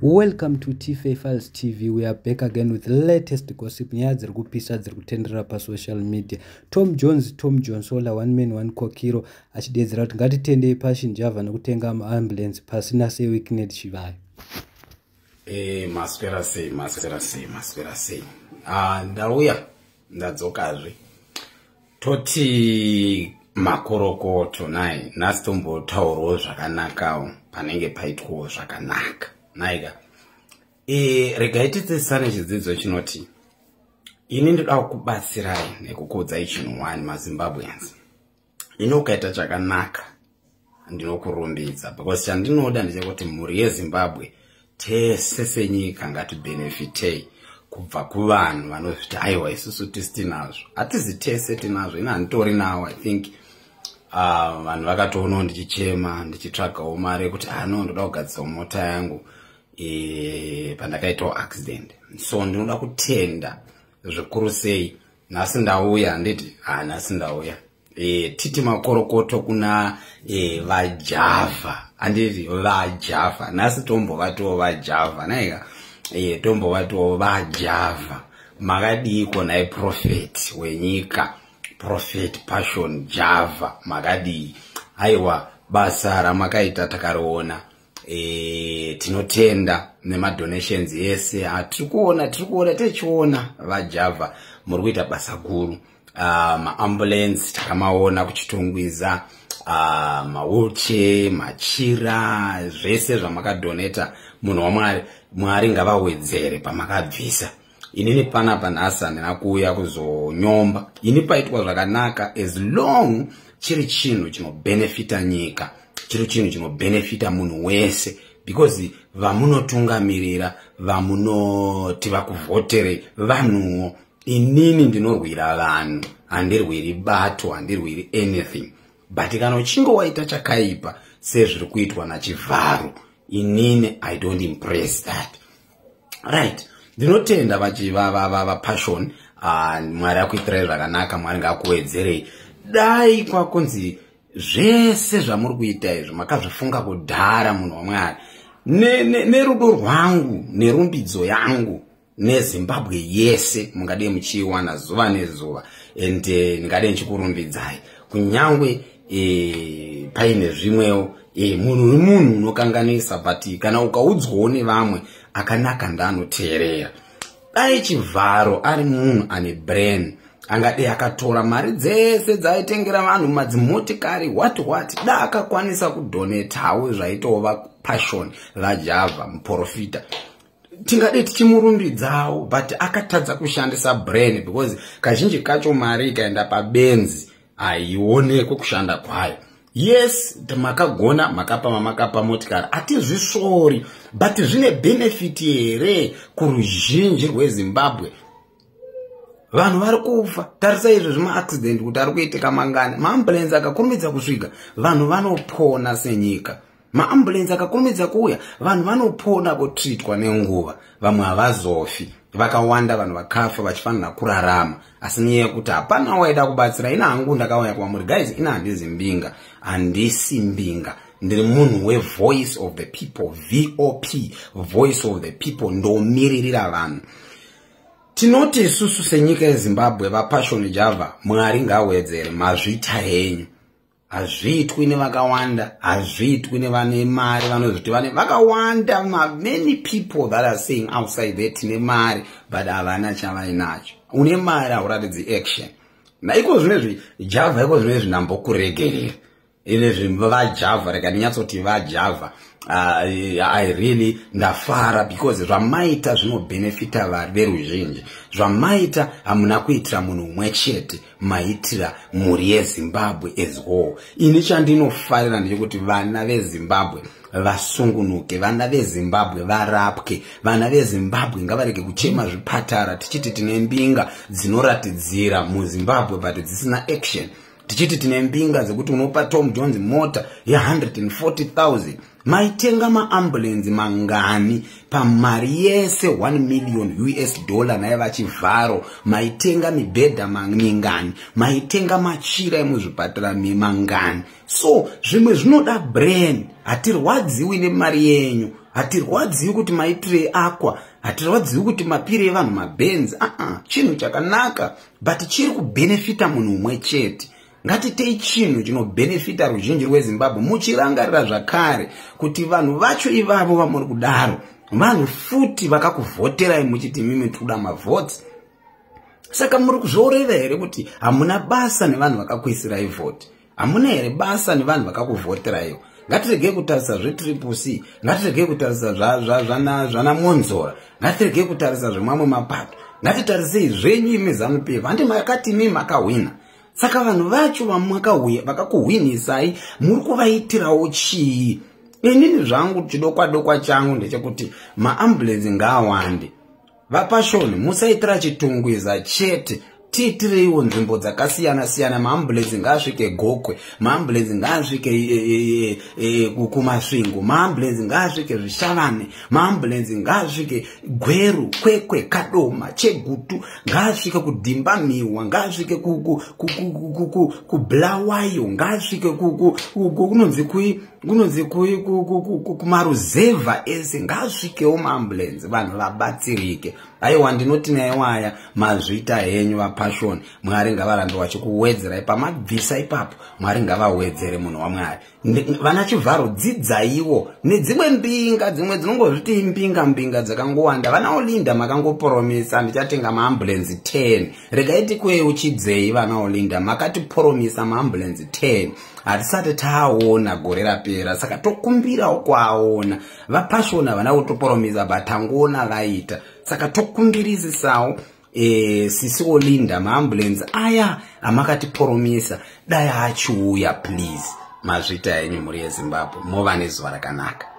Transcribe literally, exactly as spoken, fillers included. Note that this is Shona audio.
Welcome to T F A Files T V. We are back again with the latest gossip. Nyaya dziri kupisa dziri kutendera pa social media. Tom Jones, Tom Jones, ola one man one kokiro achidedzera kuti ngatitendei pasi njavha nekutenga ambulance pasina se Wicknel chivayo. Eh maswera sei maswera sei maswera sei. Ah ndauya ndadzokazve. Toti makorokoto nai nasitombotaurawo zvakanakawo panenge paitwawo zvakanaka. Naiga. E regaititsana chidzidzo chinoti ini ndoda kubatsirai nekukudzai chinhu wani maZimbabweans. Inokaita chakanaka ndinokurumbidza because chandinoda ndechekuti mhuri yeZimbabwe tese senyika ngatibenefitei kubva kuvanhu vanozviti aiwa isusu tisitinazvo. Hatizi tese tinazvo, ina nditori nawo. I think uh, vanhu vakatoonawo ndichichema ndichitsvagawo mari yekuti ano ndoda kugadzisa mota yangu e pandakaitawo accident. So ndinoda kutenda zvikuru sei nhasi ndauya nditi ah nhasi ndauya e titi makorokoto kuna e vajava anditi vajava nhasi tombovatiwo vajava naiga e tombovatiwo vajava makadiko nai prophet wenyika prophet passion java makadii aiwa basa ramakaita takariona. E tinotenda nema donations yese atirikuona tirikuona techiona vajava muri kuita basa guru. Uh, ma ambulance takamaona kuchitongwiza, uh, ma wheelchair, machira, zvese zvamakadoneta. Munhu wamwari mwari ngavawedzere pamakabvisa. Inini panapa nhasi handina kuuya kuzonyomba. Ini paitwa zvakanaka as long chiri chinhu chinobenefita nyika, chiri chinhu chinobenefita munhu wese, because vamunotungamirira, vamunoti vakuvhotere vanhuwo. Inini ndinorwira vanhu, handirwiri bato, handirwiri anything. But kana uchinge waita chakaipa sezviri kuitwa nachivharo, inini I don't impress that. Right. Ndinotenda vachiva va va passion uh, mwari akuitirai zvakanaka, mwari ngakuwedzerei. Dai kwakunzi zvese zvamuri kuita izvo makazvifunga kudhara munhu wamwari. Nerudo rwangu, nerumbidzo yangu, neZimbabwe yese mungade muchiwana zuva nezuva. And ndingade nchikurumbidzai kunyangwe e paine zvimwewo e munhu nemunhu unokanganisa, but kana ukaudzwawo nevamwe akanaka ndanoteerera. Dai chivharo ari munhu ane brain angade akatora mari dzese dzaitengera vanhu madzimotikari what what da akakwanisa kudonetawo zvaitova passion vajava muprofita. Tingade tichimurumbidzawo, but akatadza kushandisa brain because kazhinji kacho mari ikaenda pabenzi haionekwe kushanda kwayo. Yes, makagona makapa makapa motikari atizvisori, but zvine benefit here kuruzhinji rweZimbabwe. Vanhu vari kufa, tarisa izvo zvima accident kuti ari kuitika mangani. Maambulance akakurumidza kusvika, vanhu vanopona senyika. Maambulance akakurumidza kuuya, vanhu vanopona kutreatwa nenguva. Vamwe havazofi, vakawanda vanhu vakafa vachifanira kurarama. Asi nyaya yekuti hapana waida kubatsira. Ina hangu ndakauya kwamuri guys, ina handizi mbinga, handisi mbinga. Ndiri munhu we voice of the people, V O P, voice of the people, ndomiririra vanhu. Tinoti isusu senyika yeZimbabwe vapassion java mwari ngawedzere mazvita henyu. Hazviitwi nevakawanda, hazviitwi nevane mari vanozviti vane vakawanda. Many people that are saying outside there tine mari but havana chavainacho. Une mari hauratidzi action. Naiko zvinezvi java iko zvinezvi ndambokuregerera. Inezvi vajava reka ndinyatsoti vajava. Uh, I really ndafara because zvamaita zvinobenefita veruzhinji. Zvamaita hamuna kuitira munhu umwe chete, maitira mhuri yeZimbabwe as whole. Ini chandinofarira ndechekuti vana veZimbabwe vasungunuke, vana veZimbabwe varapwe, vana veZimbabwe ngavarege kuchema zvipatara tichiti tine mbinga dzinoratidzira muZimbabwe but dzisina action. Tichiti tine mbinga dzekuti unopa Tom Jones mota ya one hundred forty thousand. Maitenga maambulance mangani pamari yese one million U S dollar naye vachivharo. Maitenga mibhedha mangani, maitenga machira emuzvipatara mangani. So zvimwe zvinoda brain, hatirwadziwi nemari yenyu. hatirwadziwi kuti maitire akwa, hatirwadziwi kuti mapire evanhu mabenzi. Ah ah, chinhu chakanaka, but chiri kubenefita munhu umwe chete. Ngatitei chinhu chinobenefita ruzhinji rweZimbabwe, muchirangarira zvakare kuti vanhu vacho ivavo vamuri kudaro vanhu futi vakakuvhoterai muchiti mimi tikuda mavhoti. Saka muri kuzoreva here kuti hamuna basa nevanhu vakakuisirai vhoti? Hamuna here basa nevanhu vakakuvhoteraiwo? Ngatirege kutarisa zvetriple C, ngatirege kutarisa zvana zvana Monzora, ngatirege kutarisa zvemamwe mapato, ngatitarisei zvenyu imi ZANU-P F. Handi makati imi makahwina. Saka vanhu vacho vakakuhwinisai muri kuvaitirawo chii? Inini zvangu chidokwa dokwa changu ndechekuti maambulensi ngaawande. Vapashoni musaitira chitungwiza chete, tiitireiwo nzvimbo dzakasiyana siyana. Maambulensi ngaasvike Gokwe, maambulensi ngaasvike e, e, e, kumasvingo, maambulensi ngaasvike Zvishavane, maambulensi ngaasvike Gweru, Kwekwe, Kadoma, Chegutu, ngaasvike kudhimba Miwa, ngaasvike kuBulawayo, ngaasvike kunonzi kui kunonzi kui kumaruzevha ese, ngaasvikewo maambulensi vanhu vabatsirike. Aiwa ndinoti naiwaya mazvita henyu vapashoni, Mwari ngavarambe vachikuwedzerai pamabvisa ipapo, Mwari ngavawedzere munhu waMwari. Vana Chivharo dzidzaiwo nedzimwe mbinga, dzimwe dzinongozviti imbinga mbinga dzakangowanda. Vana Olinda makangoporomisa ndichatenga maambulensi ten. Regaiti kwe uchidzei vana Olinda makatiporomisa maambulensi ten. Hatisati taona gore rapera, saka tokumbirawo kwaona. Vapashona vana kutoporomisa batangona vaita, saka tokumbirisawo e, sisi Olinda maambulensi aya amakatiporomisa dai achiuya please. Mazvita enyu muri yeZimbabwe, mova nezuva rakanaka.